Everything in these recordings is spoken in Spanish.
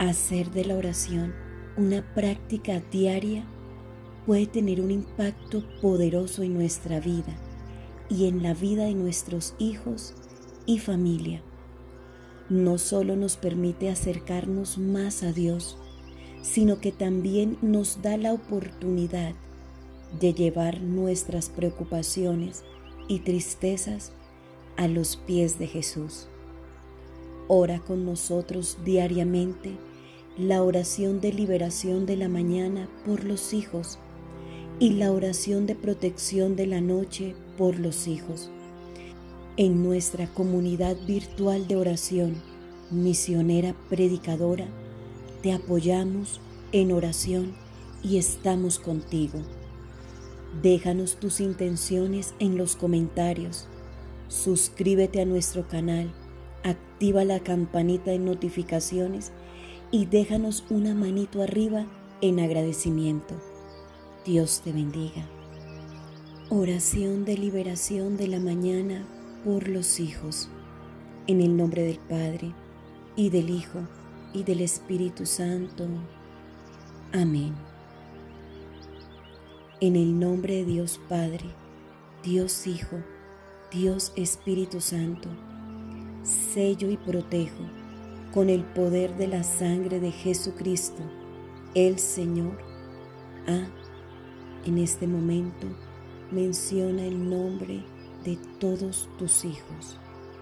Hacer de la oración una práctica diaria puede tener un impacto poderoso en nuestra vida y en la vida de nuestros hijos y familia. No solo nos permite acercarnos más a Dios, sino que también nos da la oportunidad de llevar nuestras preocupaciones y tristezas a los pies de Jesús. Ora con nosotros diariamente la oración de liberación de la mañana por los hijos y la oración de protección de la noche por los hijos. En nuestra comunidad virtual de oración, Misionera Predicadora, te apoyamos en oración y estamos contigo. Déjanos tus intenciones en los comentarios. Suscríbete a nuestro canal, activa la campanita de notificaciones y déjanos una manito arriba en agradecimiento. Dios te bendiga. Oración de liberación de la mañana por los hijos. En el nombre del Padre, y del Hijo, y del Espíritu Santo. Amén. En el nombre de Dios Padre, Dios Hijo, Dios Espíritu Santo, sello y protejo con el poder de la sangre de Jesucristo, el Señor. En este momento menciona el nombre de todos tus hijos.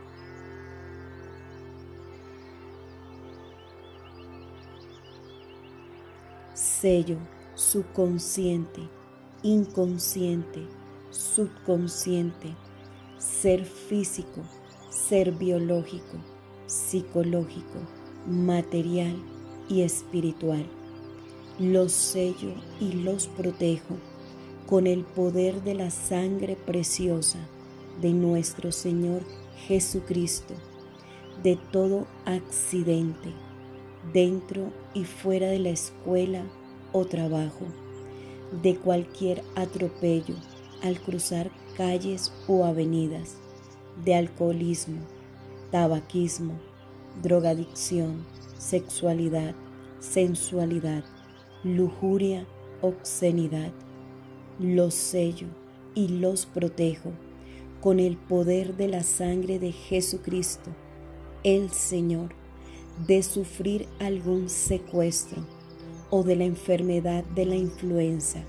Sello subconsciente, inconsciente, subconsciente, ser físico, ser biológico, psicológico, material y espiritual. Los sello y los protejo con el poder de la sangre preciosa de nuestro Señor Jesucristo, de todo accidente, dentro y fuera de la escuela o trabajo, de cualquier atropello al cruzar calles o avenidas, de alcoholismo, tabaquismo, drogadicción, sexualidad, sensualidad, lujuria, obscenidad. Los sello y los protejo con el poder de la sangre de Jesucristo, el Señor, de sufrir algún secuestro o de la enfermedad de la influenza,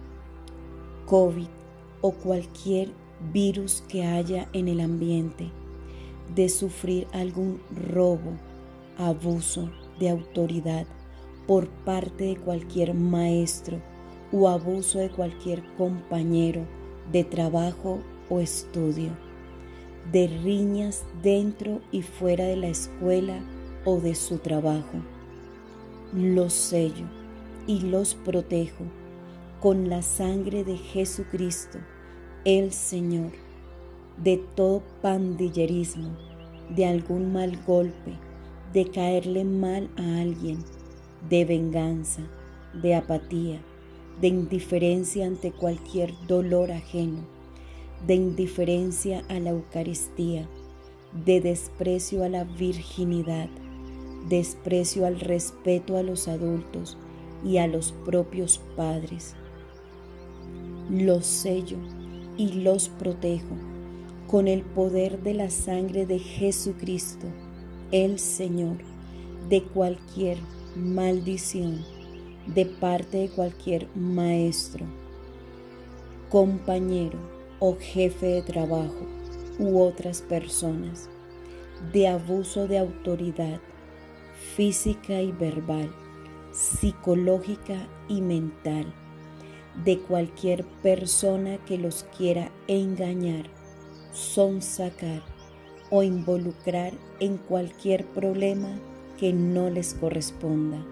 COVID o cualquier virus que haya en el ambiente, de sufrir algún robo, abuso de autoridad por parte de cualquier maestro o abuso de cualquier compañero de trabajo o estudio, de riñas dentro y fuera de la escuela o de su trabajo. Los sello y los protejo con la sangre de Jesucristo, el Señor, de todo pandillerismo, de algún mal golpe, de caerle mal a alguien, de venganza, de apatía, de indiferencia ante cualquier dolor ajeno, de indiferencia a la Eucaristía, de desprecio a la virginidad, desprecio al respeto a los adultos y a los propios padres. Los sello y los protejo con el poder de la sangre de Jesucristo, el Señor, de cualquier maldición, de parte de cualquier maestro, compañero o jefe de trabajo u otras personas, de abuso de autoridad física y verbal, psicológica y mental, de cualquier persona que los quiera engañar, sonsacar o involucrar en cualquier problema que no les corresponda.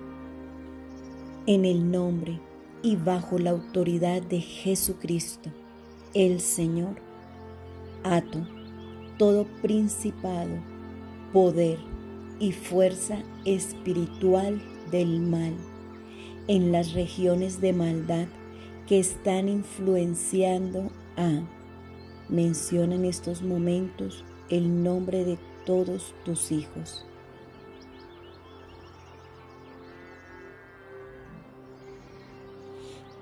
En el nombre y bajo la autoridad de Jesucristo, el Señor, ato todo principado, poder y fuerza espiritual del mal en las regiones de maldad que están influenciando menciona en estos momentos el nombre de todos tus hijos.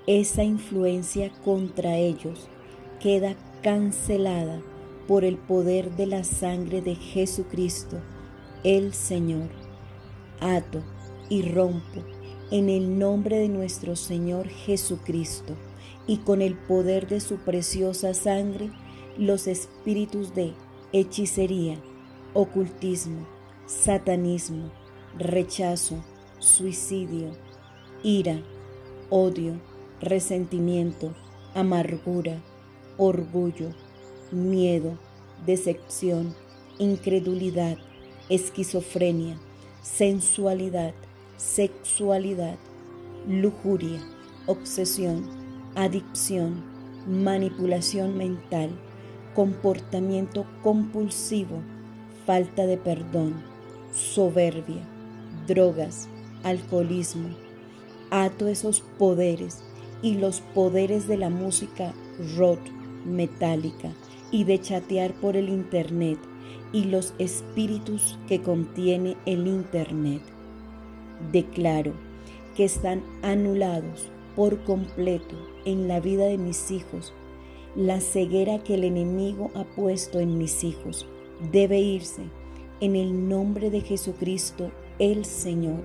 esa influencia contra ellos queda cancelada por el poder de la sangre de Jesucristo, el Señor. Ato y rompo en el nombre de nuestro Señor Jesucristo y con el poder de su preciosa sangre los espíritus de hechicería, ocultismo, satanismo, rechazo, suicidio, ira, odio, resentimiento, amargura, orgullo, miedo, decepción, incredulidad, esquizofrenia, sensualidad, sexualidad, lujuria, obsesión, adicción, manipulación mental, comportamiento compulsivo, falta de perdón, soberbia, drogas, alcoholismo. Ato esos poderes y los poderes de la música rock, metálica y de chatear por el internet y los espíritus que contiene el internet. Declaro que están anulados por completo en la vida de mis hijos. La ceguera que el enemigo ha puesto en mis hijos debe irse en el nombre de Jesucristo, el Señor.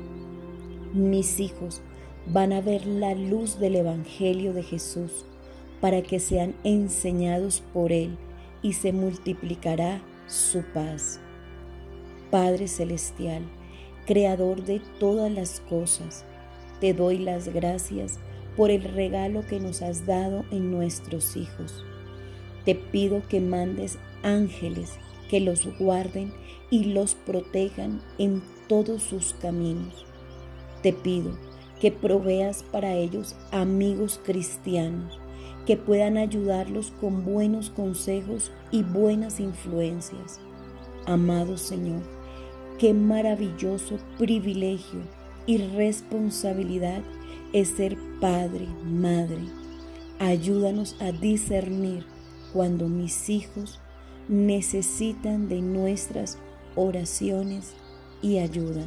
Mis hijos van a ver la luz del Evangelio de Jesús para que sean enseñados por Él y se multiplicará su paz. Padre Celestial, Creador de todas las cosas, te doy las gracias por el regalo que nos has dado en nuestros hijos. Te pido que mandes ángeles que los guarden y los protejan en todos sus caminos. Te pido que proveas para ellos amigos cristianos que puedan ayudarlos con buenos consejos y buenas influencias. Amado Señor, qué maravilloso privilegio y responsabilidad es ser padre, madre. Ayúdanos a discernir cuando mis hijos necesitan de nuestras oraciones y ayuda.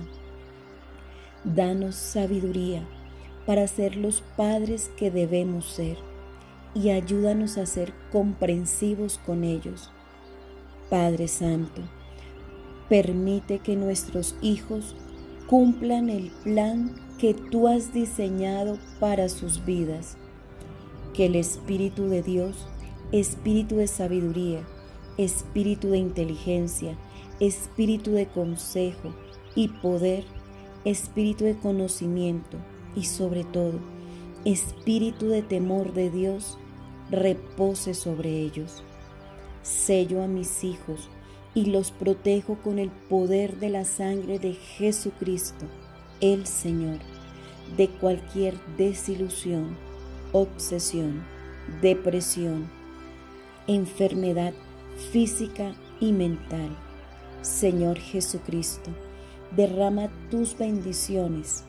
Danos sabiduría para ser los padres que debemos ser y ayúdanos a ser comprensivos con ellos. Padre Santo, permite que nuestros hijos cumplan el plan que tú has diseñado para sus vidas. Que el Espíritu de Dios, Espíritu de sabiduría, Espíritu de inteligencia, Espíritu de consejo y poder, Espíritu de conocimiento y sobre todo, Espíritu de temor de Dios, repose sobre ellos. Sello a mis hijos y los protejo con el poder de la sangre de Jesucristo, el Señor, de cualquier desilusión, obsesión, depresión, enfermedad física y mental. Señor Jesucristo, derrama tus bendiciones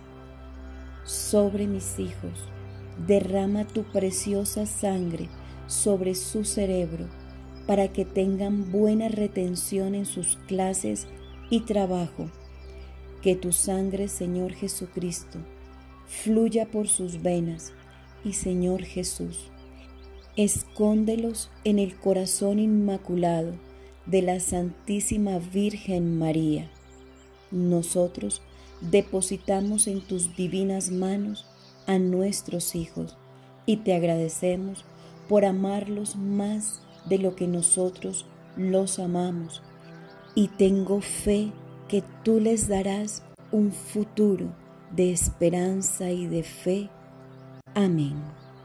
sobre mis hijos. Derrama tu preciosa sangre sobre su cerebro para que tengan buena retención en sus clases y trabajo. Que tu sangre, Señor Jesucristo, fluya por sus venas y, Señor Jesús, escóndelos en el corazón inmaculado de la Santísima Virgen María. Nosotros depositamos en tus divinas manos a nuestros hijos y te agradecemos por amarlos más de lo que nosotros los amamos, y tengo fe que tú les darás un futuro de esperanza y de fe. Amén.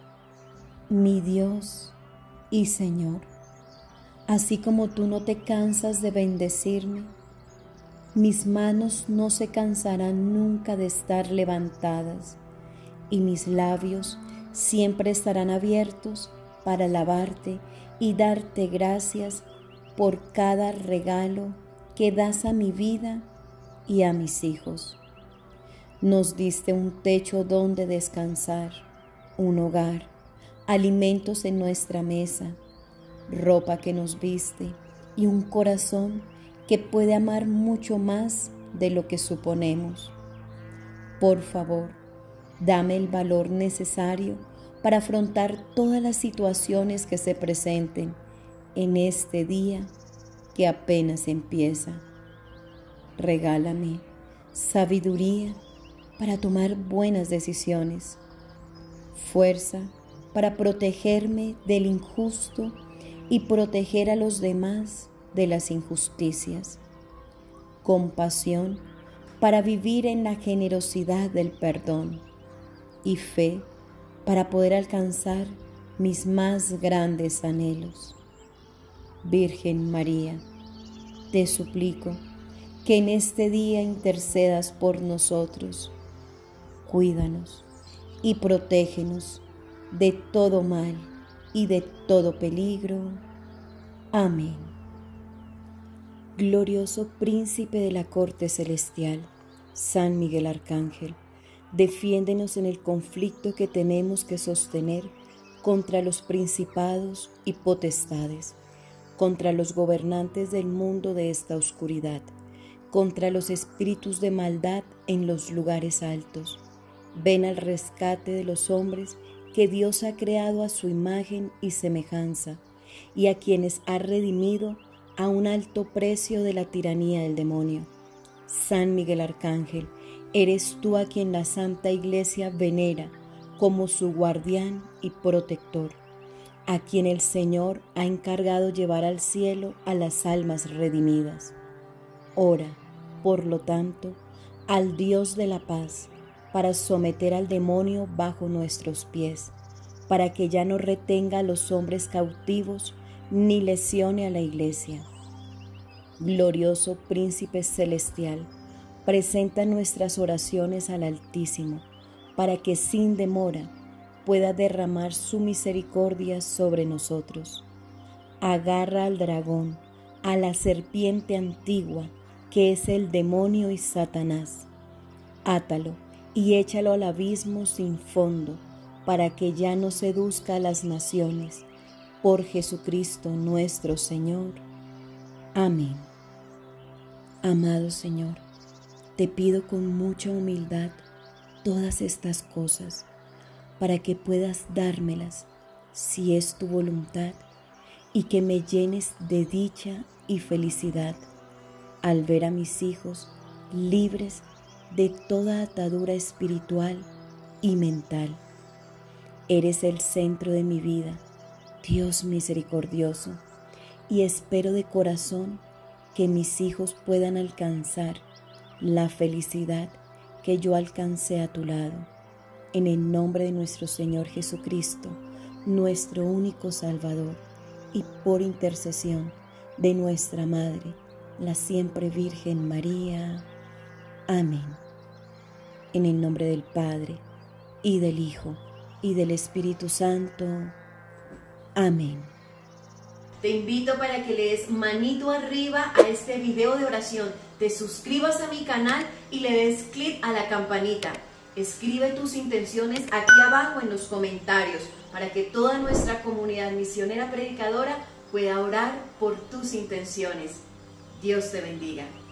Mi Dios y Señor, así como tú no te cansas de bendecirme, mis manos no se cansarán nunca de estar levantadas y mis labios siempre estarán abiertos para alabarte y darte gracias por cada regalo que das a mi vida y a mis hijos. Nos diste un techo donde descansar, un hogar, alimentos en nuestra mesa, ropa que nos viste y un corazón que puede amar mucho más de lo que suponemos. Por favor, Dame el valor necesario para afrontar todas las situaciones que se presenten en este día que apenas empieza. Regálame sabiduría para tomar buenas decisiones, fuerza para protegerme del injusto y proteger a los demás de las injusticias, compasión para vivir en la generosidad del perdón y fe para poder alcanzar mis más grandes anhelos. Virgen María, te suplico que en este día intercedas por nosotros. Cuídanos y protégenos de todo mal y de todo peligro. Amén. Glorioso Príncipe de la Corte Celestial, San Miguel Arcángel, defiéndenos en el conflicto que tenemos que sostener contra los principados y potestades, contra los gobernantes del mundo de esta oscuridad, contra los espíritus de maldad en los lugares altos. Ven al rescate de los hombres que Dios ha creado a su imagen y semejanza, y a quienes ha redimido a un alto precio de la tiranía del demonio. San Miguel Arcángel, eres tú a quien la Santa Iglesia venera como su guardián y protector, a quien el Señor ha encargado llevar al cielo a las almas redimidas. Ora, por lo tanto, al Dios de la paz, para someter al demonio bajo nuestros pies, para que ya no retenga a los hombres cautivos ni lesione a la Iglesia. Glorioso Príncipe Celestial, presenta nuestras oraciones al Altísimo, para que sin demora pueda derramar su misericordia sobre nosotros. Agarra al dragón, a la serpiente antigua, que es el demonio y Satanás. Átalo y échalo al abismo sin fondo, para que ya no seduzca a las naciones. Por Jesucristo nuestro Señor. Amén. Amado Señor, te pido con mucha humildad todas estas cosas, para que puedas dármelas, si es tu voluntad, y que me llenes de dicha y felicidad al ver a mis hijos libres de toda atadura espiritual y mental. Eres el centro de mi vida, Dios misericordioso, y espero de corazón que mis hijos puedan alcanzar la felicidad que yo alcancé a tu lado. En el nombre de nuestro Señor Jesucristo, nuestro único Salvador, y por intercesión de nuestra Madre, la siempre Virgen María. Amén. En el nombre del Padre, y del Hijo, y del Espíritu Santo. Amén. Te invito para que le des manito arriba a este video de oración, te suscribas a mi canal y le des clic a la campanita. Escribe tus intenciones aquí abajo en los comentarios para que toda nuestra comunidad misionera predicadora pueda orar por tus intenciones. Dios te bendiga.